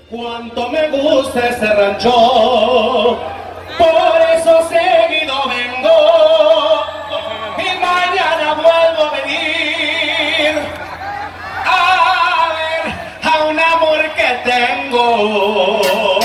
Cuánto me gusta ese rancho, por eso seguido vengo y mañana vuelvo a venir a ver a un amor que tengo.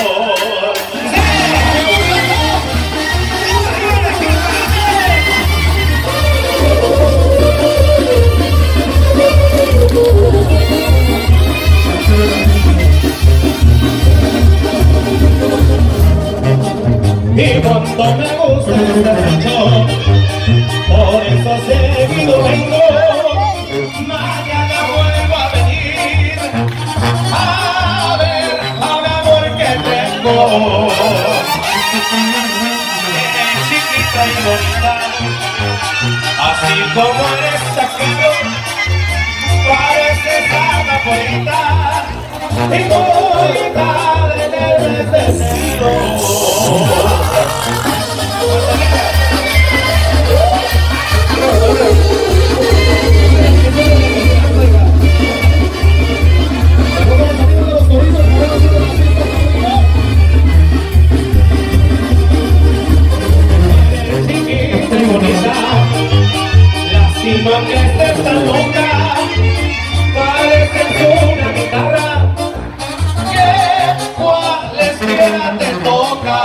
Y cuánto me gusta este rancho, por eso seguido vengo, mañana vuelvo a venir a ver a un amor que tengo. Eres chiquita y bonita, así como eres sacado, pareces alma bonita y bonita de destino. Lástima que estés tan loca, pareces una guitarra que cualesquiera te toca.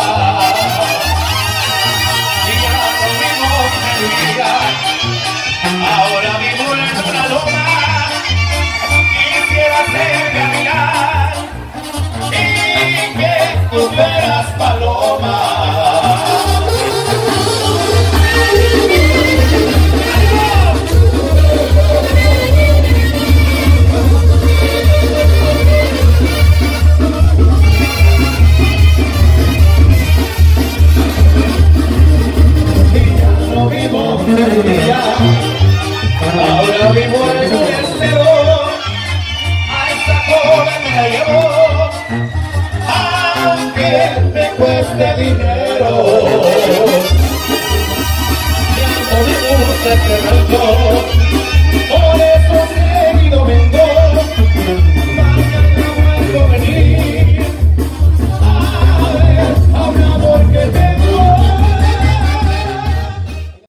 Y ya no vivo en mi vida, ahora vivo en una loma. Quisiera hacerte mirar y que tú fueras paloma. Ahora vivo en un estero, a esta joven me la llevo, aunque me cueste dinero. Ya no me gusta este rancho,